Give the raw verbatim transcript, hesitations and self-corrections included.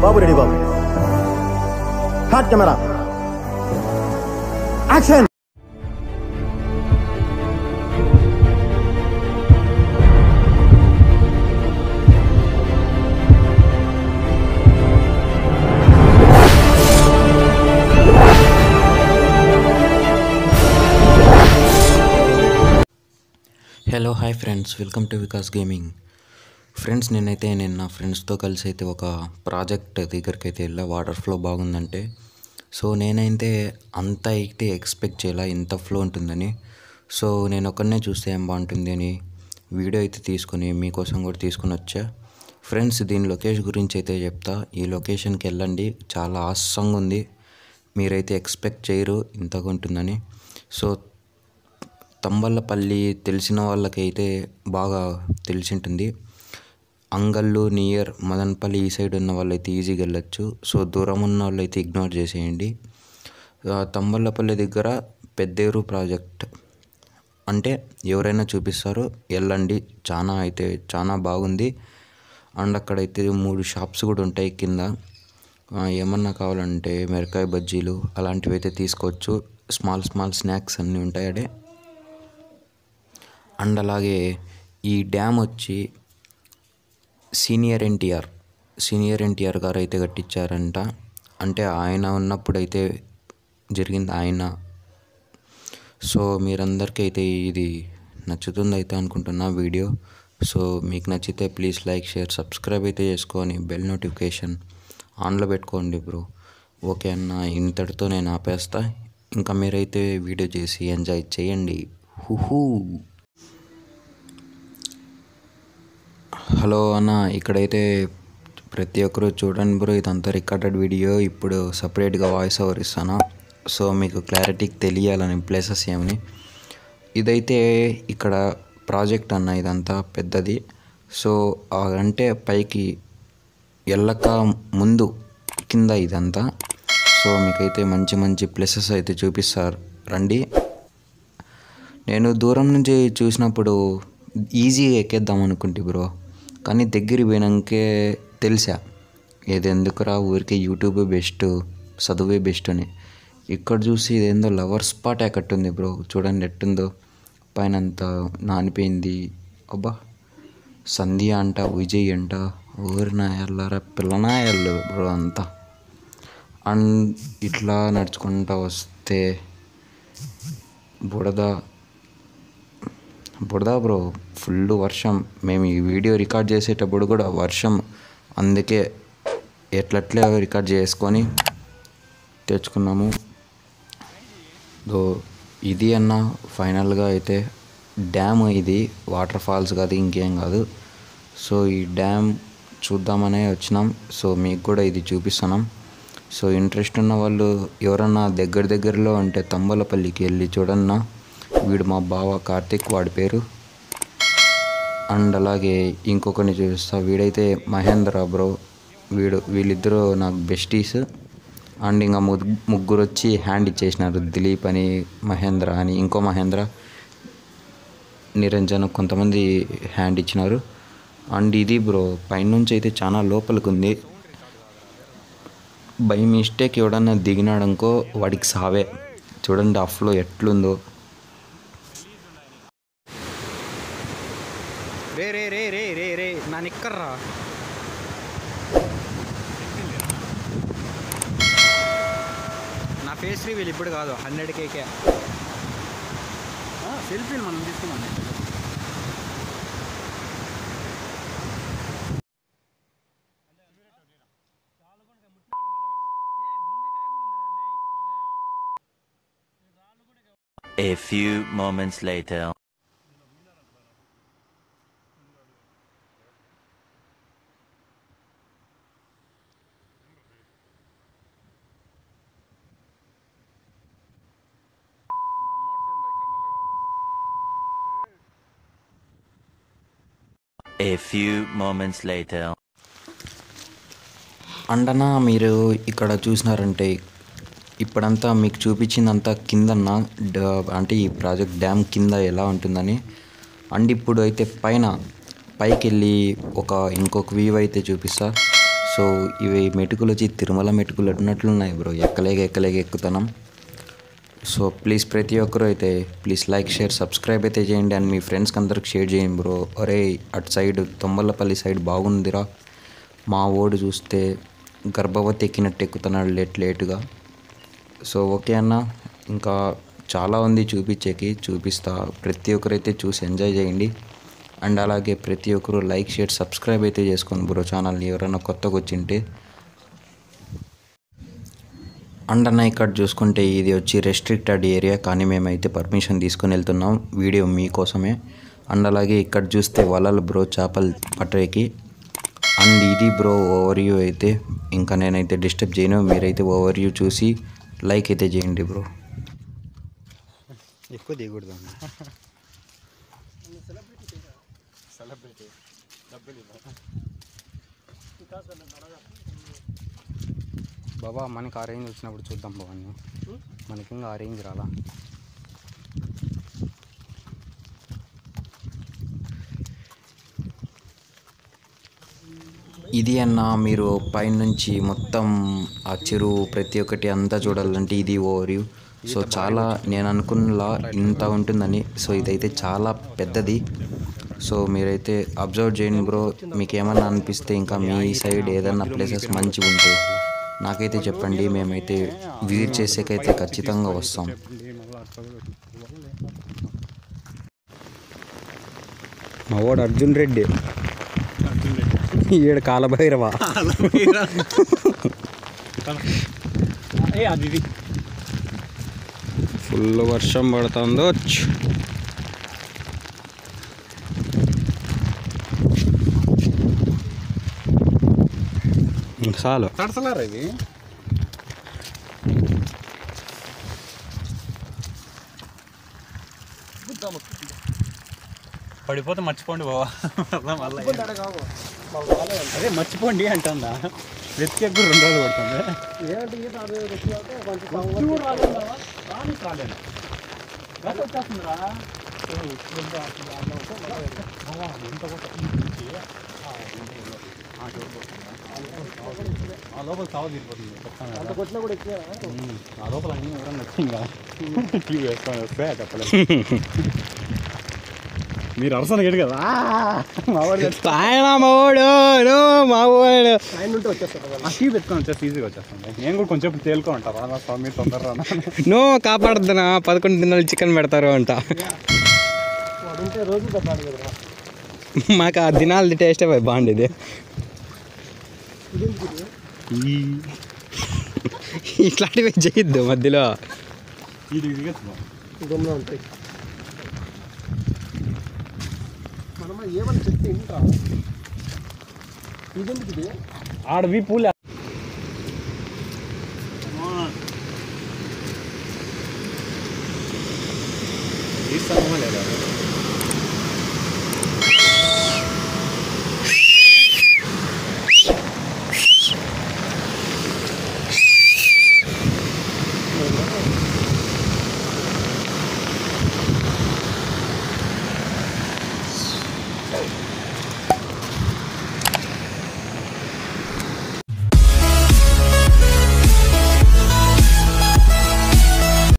బాబు ready బాబు. Hot camera action. Hello hi friends, welcome to Vikas gaming. Friends, నేనైతే నేను నా ఫ్రెండ్స్తో కలిసి అయితే ఒక ప్రాజెక్ట్ దగ్గరికి అయితే వెళ్ళా. వాటర్ ఫ్లో బాగుందంటే సో నేనైతే అంత అయితే ఎక్స్పెక్ట్ చేయాల ఇంత ఫ్లో ఉంటుందని. సో నేను ఒక్కడనే చూస్తే ఏం బాగుంటుంది అని వీడియో అయితే తీసుకుని మీకోసం కూడా తీసుకుని వచ్చా. ఫ్రెండ్స్, దీని లొకేషన్ గురించి అయితే చెప్తా. ఈ లొకేషన్కి వెళ్ళండి, చాలా ఆసంగా ఉంది. మీరైతే ఎక్స్పెక్ట్ చేయరు ఇంతగా ఉంటుందని. సో తంబళ్ళపల్లి తెలిసిన వాళ్ళకైతే బాగా తెలిసి ఉంటుంది. అంగళ్ళు నియర్ మదనపల్లి ఈ సైడ్ ఉన్న వాళ్ళైతే ఈజీగా వెళ్ళొచ్చు. సో దూరం ఉన్న వాళ్ళైతే ఇగ్నోర్ చేసేయండి. తంబళ్ళపల్లి దగ్గర పెద్దేరు ప్రాజెక్ట్ అంటే ఎవరైనా చూపిస్తారు, వెళ్ళండి. చాలా అయితే చాలా బాగుంది. అండ్ అక్కడైతే మూడు షాప్స్ కూడా ఉంటాయి కింద. ఏమన్నా కావాలంటే మిరకాయ బజ్జీలు అలాంటివి అయితే తీసుకోవచ్చు. స్మాల్ స్మాల్ స్నాక్స్ అన్నీ ఉంటాయి అడే. అండ్ అలాగే ఈ డ్యామ్ వచ్చి సీనియర్ ఎన్టీఆర్ సీనియర్ ఎన్టీఆర్ గారు అయితే కట్టించారంట. అంటే ఆయన ఉన్నప్పుడైతే జరిగింది ఆయన. సో మీరందరికీ అయితే ఇది నచ్చుతుంది అయితే అనుకుంటున్నా వీడియో. సో మీకు నచ్చితే ప్లీజ్ లైక్, షేర్, సబ్స్క్రైబ్ అయితే చేసుకొని బెల్ నోటిఫికేషన్ ఆన్లో పెట్టుకోండి బ్రో. ఓకే అన్న, ఇంతటితో నేను ఆపేస్తా. ఇంకా మీరైతే వీడియో చేసి ఎంజాయ్ చేయండి. హుహూ. హలో అన్న, ఇక్కడైతే ప్రతి ఒక్కరు చూడండి బ్రో, ఇదంతా రికార్డెడ్ వీడియో. ఇప్పుడు సపరేట్గా వాయిస్ ఓవర్ ఇస్తాను. సో మీకు క్లారిటీకి తెలియాలని ప్లేసెస్ ఏమని. ఇదైతే ఇక్కడ ప్రాజెక్ట్ అన్న, ఇదంతా పెద్దది. సో అంటే పైకి వెళ్ళక ముందు కింద ఇదంతా. సో మీకైతే మంచి మంచి ప్లేసెస్ అయితే చూపిస్తారు, రండి. నేను దూరం నుంచి చూసినప్పుడు ఈజీగా ఎక్కేద్దాం అనుకుంటే బ్రో, కానీ దగ్గర పోయినాకే తెలిసా ఇది ఎందుకురా ఊరికే యూట్యూబ్ బెస్ట్, చదువే బెస్ట్ అని. ఇక్కడ చూసి ఇదేందో లవర్ స్పాట్ ఎక్కట్టుంది బ్రో. చూడండి ఎట్టుందో, పైన అంతా నానిపోయింది. అబ్బా, సంధ్య అంట, విజయ్ అంట, ఊరి నాయల్లారా పిల్లనాయళ్ళు బ్రో అంతా. అండ్ ఇట్లా నడుచుకుంటూ వస్తే బుడద బుడదా బ్రో, ఫుల్ వర్షం. మేము ఈ వీడియో రికార్డ్ చేసేటప్పుడు కూడా వర్షం, అందుకే ఎట్లట్లే రికార్డ్ చేసుకొని తెచ్చుకున్నాము. దో ఇది అన్న ఫైనల్గా అయితే డ్యామ్. ఇది వాటర్ ఫాల్స్ కాదు, ఇంకేం కాదు. సో ఈ డ్యామ్ చూద్దామనే వచ్చినాం. సో మీకు కూడా ఇది చూపిస్తున్నాం. సో ఇంట్రెస్ట్ ఉన్న వాళ్ళు ఎవరన్నా దగ్గర దగ్గరలో ఉంటే తంబలపల్లికి వెళ్ళి చూడన్నా. వీడు మా బావ కార్తిక్, వాడి పేరు. అండ్ అలాగే ఇంకొకరిని చూపిస్తా, వీడైతే మహేంద్ర బ్రో. వీడు వీళ్ళిద్దరూ నాకు బెస్టీస్. అండ్ ఇంకా ముగ్గురు వచ్చి హ్యాండ్ ఇచ్చేసినారు, దిలీప్ అని, మహేంద్ర అని, ఇంకో మహేంద్ర, నిరంజన్, కొంతమంది హ్యాండ్ ఇచ్చినారు. అండ్ ఇది బ్రో పైనుంచి అయితే చాలా లోపలికి ఉంది. బై మిస్టేక్ ఎవడన్నా దిగినాడనుకో వాడికి సావే. చూడండి ఆ ఫ్లో ఎట్లుందో. రే రే రే రే రే రే నా నిక్కర్రా. నా ఫేస్ రివీల్ ఇప్పుడు కాదు, హండ్రెడ్ కేకే సెల్ఫీలు మనం తీసుకున్నాం. A few moments later. A few moments later. అండనా మీరు ఇక్కడ చూసినారంటే ఇప్పుడంతా మీకు చూపించిందంతా కిందన్న, అంటే ఈ ప్రాజెక్ట్ డ్యామ్ కింద ఎలా ఉంటుందని. అండ్ ఇప్పుడు అయితే పైన పైకి వెళ్ళి ఒక ఇంకొక వ్యూ అయితే చూపిస్తా. సో సో ఇవి మెటుకులు వచ్చి తిరుమల మెటుకులు ఉన్నట్లున్నాయి బ్రో, ఎక్కలేక ఎక్కలేక ఎక్కుతున్నాం. సో ప్లీజ్ ప్రతి ఒక్కరు అయితే ప్లీజ్ లైక్ షేర్ సబ్స్క్రైబ్ అయితే చేయండి అండ్ మీ ఫ్రెండ్స్కి అందరికి షేర్ చేయండి బ్రో. అరే అటు సైడ్ తొంబలపల్లి సైడ్ బాగుందిరా, మా ఓడు చూస్తే గర్భవతి ఎక్కినట్టు ఎక్కుతున్నాడు లేట్ లేటుగా. సో ఓకే అన్న, ఇంకా చాలా ఉంది చూపించేకి, చూపిస్తా. ప్రతి ఒక్కరైతే చూసి ఎంజాయ్ చేయండి అండ్ అలాగే ప్రతి ఒక్కరు లైక్ షేర్ సబ్స్క్రైబ్ అయితే చేసుకోండి బ్రో ఛానల్ని ఎవరైనా కొత్తగా వచ్చింటే. అండ్ అన్న ఇక్కడ చూసుకుంటే ఇది వచ్చి రెస్ట్రిక్టెడ్ ఏరియా, కానీ మేమైతే పర్మిషన్ తీసుకొని వెళ్తున్నాం వీడియో మీకోసమే. అండ్ అలాగే ఇక్కడ చూస్తే వలలు బ్రో చేపలు పట్టేకి. అండ్ ఇది బ్రో ఓవర్ వ్యూ అయితే, ఇంకా నేనైతే డిస్టర్బ్ చేయను, మీరైతే ఓవర్ వ్యూ చూసి లైక్ అయితే చేయండి బ్రో. ఎక్కువ దిగకూడదు బాబా. మనకి ఆ రేంజ్ వచ్చినప్పుడు చూద్దాం బాబు, మనకి ఇంకా ఆ రేంజ్ రాలా. ఇది అన్న మీరు పైనుంచి మొత్తం ఆ చెరువు ప్రతి ఒక్కటి అంతా చూడాలంటే ఇది ఓవర్ వ్యూ. సో చాలా నేను అనుకున్నలా ఇంత ఉంటుందని, సో ఇదైతే చాలా పెద్దది. సో మీరైతే అబ్జర్వ్ చేయండి బ్రో, మీకు ఏమన్నా అనిపిస్తే ఇంకా మీ సైడ్ ఏదన్నా ప్లేసెస్ మంచిగా ఉంటే నాకైతే చెప్పండి, మేమైతే విజిట్ చేసేకైతే ఖచ్చితంగా వస్తాం. మా వాడు అర్జున్ రెడ్డి, ఈడ కాలభైరవ. ఫుల్ వర్షం పడుతుందో. చాలు తడసలారా ఇవి. పడిపోతే మర్చిపోండి బాబా. అదే మర్చిపోండి అంటుందా, వెతికి ఎక్కువ రెండు రోజులు పడుతుంది. ఆ లోపల సాగు తీరిపోతుంది, ఆ లోపల అన్నీ ఎవరన్నా వచ్చింది కదా టీవీ వేసుకొని వస్తే చెప్పలేదు. మీరు అరసన గడి కదా ఆయన మావాడు మావాడు ఆయన ఉంటే వచ్చేస్తాను, టీవీ పెట్టుకొని వచ్చేస్తే ఈజీగా వచ్చేస్తాను. నేను కూడా కొంచెం తేలుకో ఉంటారా స్వామి తొందరరా. నో కాపాడుతున్నా, పదకొండు దినాలు చికెన్ పెడతారు అంట. రోజు మాకు ఆ దినాలది టేస్టే బాగుండేది. ఇట్లాంటివి చేయొద్దు మధ్యలో, ఉంటాయి. ఏమని చెప్తే ఇంటా ఇదెందుకు ఇది ఆడవి పూలే తీస్తామా లేదా.